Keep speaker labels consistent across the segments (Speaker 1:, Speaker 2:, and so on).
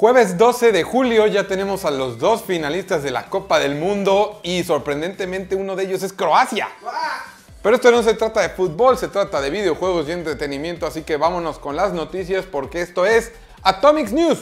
Speaker 1: Jueves 12 de julio ya tenemos a los dos finalistas de la Copa del Mundo y sorprendentemente uno de ellos es Croacia. Pero esto no se trata de fútbol, se trata de videojuegos y entretenimiento, así que vámonos con las noticias porque esto es Atomics News.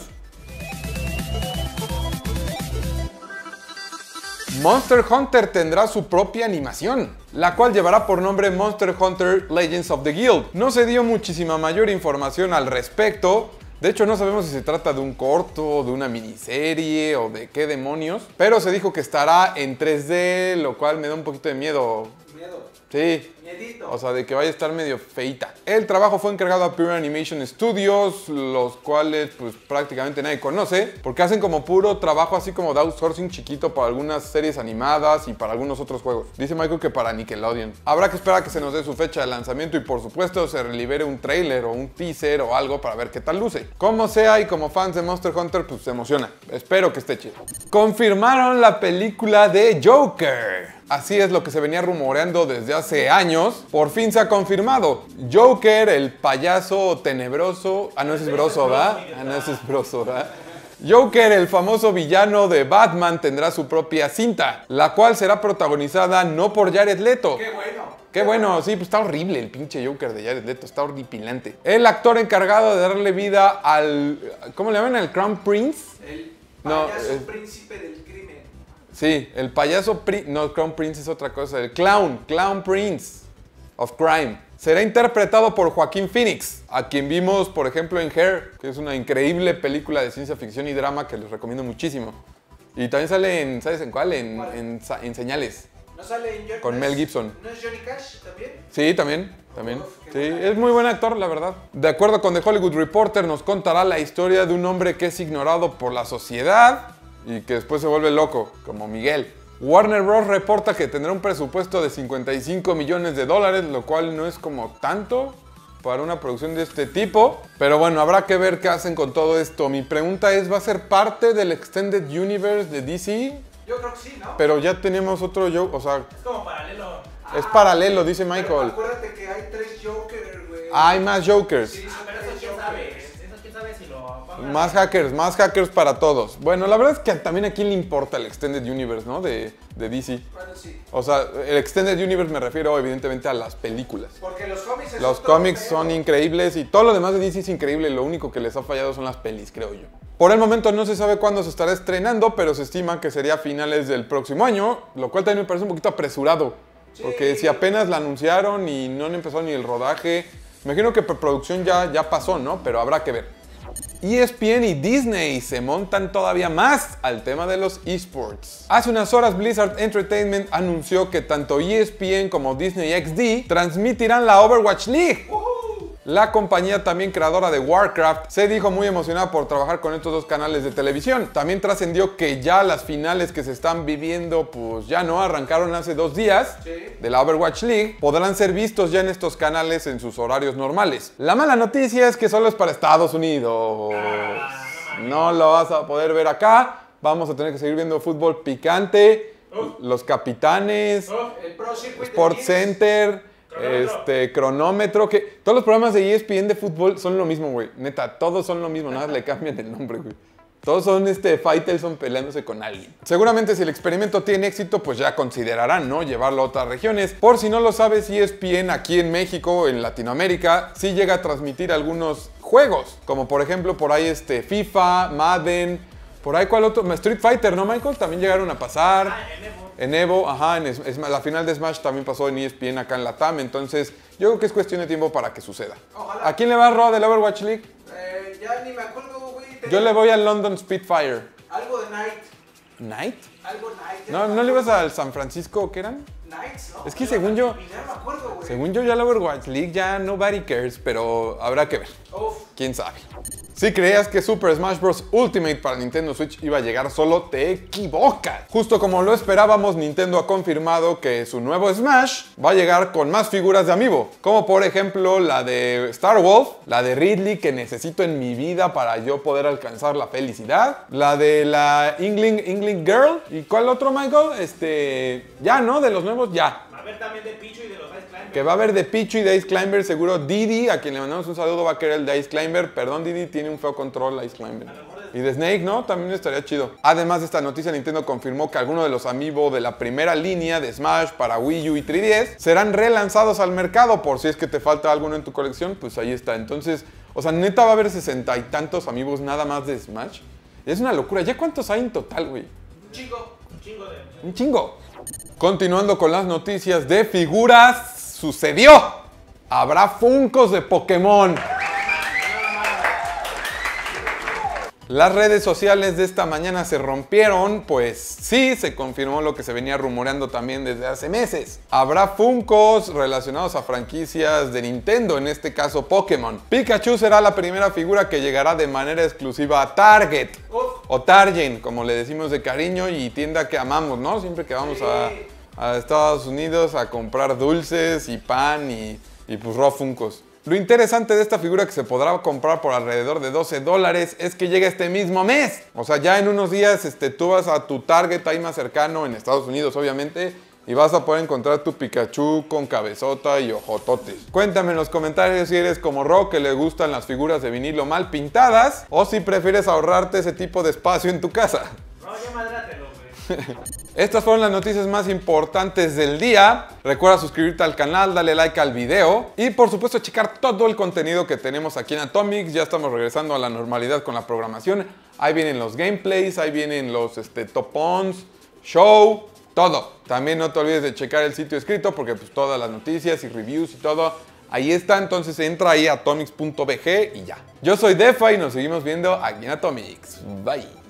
Speaker 1: Monster Hunter tendrá su propia animación, la cual llevará por nombre Monster Hunter Legends of the Guild. No se dio muchísima mayor información al respecto. De hecho, no sabemos si se trata de un corto, de una miniserie o de qué demonios. Pero se dijo que estará en 3D, lo cual me da un poquito de miedo.
Speaker 2: ¿Miedo?
Speaker 1: Sí.
Speaker 2: Miedito.
Speaker 1: O sea, de que vaya a estar medio feita. El trabajo fue encargado a Pure Animation Studios, los cuales pues prácticamente nadie conoce, porque hacen como puro trabajo así como de outsourcing chiquito para algunas series animadas y para algunos otros juegos. Dice Michael que para Nickelodeon. Habrá que esperar a que se nos dé su fecha de lanzamiento y por supuesto se libere un trailer o un teaser o algo para ver qué tal luce. Como sea y como fans de Monster Hunter pues se emociona. Espero que esté chido. Confirmaron la película de Joker. Así es lo que se venía rumoreando desde hace años. Por fin se ha confirmado. Joker, el payaso tenebroso. Ah, no, ese es Broso, ¿verdad? Ah, no, ese es Broso, ¿verdad? Joker, el famoso villano de Batman, tendrá su propia cinta, la cual será protagonizada no por Jared Leto.
Speaker 2: ¡Qué bueno!
Speaker 1: Qué bueno, sí, pues está horrible el pinche Joker de Jared Leto, está horripilante. El actor encargado de darle vida al... ¿Cómo le llaman? ¿El Crown Prince?
Speaker 2: El
Speaker 1: No,
Speaker 2: payaso príncipe del crimen.
Speaker 1: Sí, el payaso... No, Crown Prince es otra cosa. El Clown Prince of Crime. Será interpretado por Joaquín Phoenix, a quien vimos, por ejemplo, en Hair, que es una increíble película de ciencia ficción y drama que les recomiendo muchísimo. Y también sale en... ¿Sabes en cuál? En Señales.
Speaker 2: ¿No sale en Johnny
Speaker 1: Con Mel Gibson.
Speaker 2: ¿No es Johnny Cash también?
Speaker 1: Sí, también. Sí, es muy buen actor, la verdad. De acuerdo con The Hollywood Reporter, nos contará la historia de un hombre que es ignorado por la sociedad y que después se vuelve loco, como Miguel. Warner Bros. Reporta que tendrá un presupuesto de 55 millones de dólares, lo cual no es como tanto para una producción de este tipo. Pero bueno, habrá que ver qué hacen con todo esto. Mi pregunta es, ¿va a ser parte del Extended Universe de DC?
Speaker 2: Yo creo que sí, ¿no?
Speaker 1: Pero ya tenemos otro Joker, o sea,
Speaker 3: Es como paralelo.
Speaker 1: es paralelo, dice
Speaker 2: Pero
Speaker 1: Michael.
Speaker 2: acuérdate que hay 3 Jokers, güey.
Speaker 1: Hay más Jokers.
Speaker 2: Sí, son
Speaker 3: Pero eso
Speaker 2: 3
Speaker 3: quién sabe.
Speaker 2: Jokers.
Speaker 3: Eso quién sabe si lo pongan.
Speaker 1: Más hackers para todos. Bueno, la verdad es que también a quién le importa el Extended Universe, ¿no? De DC.
Speaker 2: Bueno, sí.
Speaker 1: O sea, el Extended Universe me refiero evidentemente a las películas.
Speaker 2: Porque los cómics es
Speaker 1: Los
Speaker 2: otro
Speaker 1: cómics
Speaker 2: pedo.
Speaker 1: son increíbles y todo lo demás de DC es increíble. Lo único que les ha fallado son las pelis, creo yo. Por el momento no se sabe cuándo se estará estrenando, pero se estima que sería a finales del próximo año, lo cual también me parece un poquito apresurado.
Speaker 2: Sí.
Speaker 1: Porque si apenas la anunciaron y no han empezado ni el rodaje, me imagino que preproducción ya pasó, ¿no? Pero habrá que ver. ESPN y Disney se montan todavía más al tema de los esports. Hace unas horas Blizzard Entertainment anunció que tanto ESPN como Disney XD transmitirán la Overwatch League. La compañía, también creadora de Warcraft, se dijo muy emocionada por trabajar con estos dos canales de televisión. También trascendió que ya las finales que se están viviendo, pues ya no arrancaron hace 2 días de la Overwatch League. Podrán ser vistos ya en estos canales en sus horarios normales. La mala noticia es que solo es para Estados Unidos. No lo vas a poder ver acá. Vamos a tener que seguir viendo fútbol picante, los capitanes,
Speaker 2: El Pro Circuit
Speaker 1: Sport
Speaker 2: de Gears.
Speaker 1: Center. Cronómetro, que todos los programas de ESPN de fútbol son lo mismo, güey. Neta, todos son lo mismo, nada le cambian el nombre, güey. Todos son Faitelson peleándose con alguien. Seguramente si el experimento tiene éxito, pues ya considerarán, ¿no? Llevarlo a otras regiones. Por si no lo sabes, ESPN aquí en México, en Latinoamérica, sí llega a transmitir algunos juegos. Como por ejemplo, por ahí FIFA, Madden, por ahí cuál otro, Street Fighter, ¿no, Michael? También llegaron a pasar. En Evo, ajá, la final de Smash también pasó en ESPN acá en Latam, entonces yo creo que es cuestión de tiempo para que suceda.
Speaker 2: Ojalá.
Speaker 1: ¿A quién le va a Roa del Overwatch League?
Speaker 2: Ya ni me acuerdo, güey.
Speaker 1: Yo le voy al London Spitfire.
Speaker 2: Algo de Knight.
Speaker 1: ¿Night?
Speaker 2: Algo Knight.
Speaker 1: ¿No le ibas al San Francisco, qué eran?
Speaker 2: Knights, ¿no?
Speaker 1: Es que según yo,
Speaker 2: Ni me acuerdo, güey.
Speaker 1: según yo ya la Overwatch League ya nobody cares, pero habrá que ver.
Speaker 2: Uf.
Speaker 1: ¿Quién sabe? Si creías que Super Smash Bros. Ultimate para Nintendo Switch iba a llegar solo, te equivocas. Justo como lo esperábamos, Nintendo ha confirmado que su nuevo Smash va a llegar con más figuras de Amiibo, como por ejemplo la de Star Wolf, la de Ridley que necesito en mi vida para yo poder alcanzar la felicidad, la de la Inkling Girl, ¿y cuál otro, Michael? Ya, ¿no? De los nuevos, ya.
Speaker 3: Va a haber también de Pichu y de los Ice Climbers.
Speaker 1: Que va a haber de Pichu y de Ice Climber, seguro Didi, a quien le mandamos un saludo, va a querer el de Ice Climber. Perdón, Didi, tiene un feo control Ice Climber.
Speaker 3: A lo mejor de
Speaker 1: Y de Snake, ¿no? También estaría chido. Además de esta noticia, Nintendo confirmó que algunos de los amiibo de la primera línea de Smash para Wii U y 3DS serán relanzados al mercado. Por si es que te falta alguno en tu colección, pues ahí está. Entonces, o sea, neta va a haber 60 y tantos amiibos nada más de Smash. Es una locura. ¿Ya cuántos hay en total, güey?
Speaker 3: Un chingo de...
Speaker 1: Un chingo. Continuando con las noticias de figuras, sucedió. Habrá Funkos de Pokémon. Las redes sociales de esta mañana se rompieron, pues sí, se confirmó lo que se venía rumoreando también desde hace meses. Habrá Funkos relacionados a franquicias de Nintendo, en este caso Pokémon. Pikachu será la primera figura que llegará de manera exclusiva a Target. O Target, como le decimos de cariño, y tienda que amamos, ¿no? Siempre que vamos a Estados Unidos a comprar dulces y pan y pues raw Funkos. Lo interesante de esta figura que se podrá comprar por alrededor de $12 es que llega este mismo mes. O sea, ya en unos días tú vas a tu Target ahí más cercano, en Estados Unidos obviamente, y vas a poder encontrar tu Pikachu con cabezota y ojototes. Cuéntame en los comentarios si eres como Ro, que le gustan las figuras de vinilo mal pintadas, o si prefieres ahorrarte ese tipo de espacio en tu casa.
Speaker 3: No, ya madrátelo, güey.
Speaker 1: Estas fueron las noticias más importantes del día. Recuerda suscribirte al canal, dale like al video y por supuesto checar todo el contenido que tenemos aquí en Atomics. Ya estamos regresando a la normalidad con la programación. Ahí vienen los gameplays, ahí vienen los top-ons, show, todo. También no te olvides de checar el sitio escrito porque pues todas las noticias y reviews y todo ahí está. Entonces entra ahí a atomics.bg y ya. Yo soy Defa y nos seguimos viendo aquí en Atomics. Bye.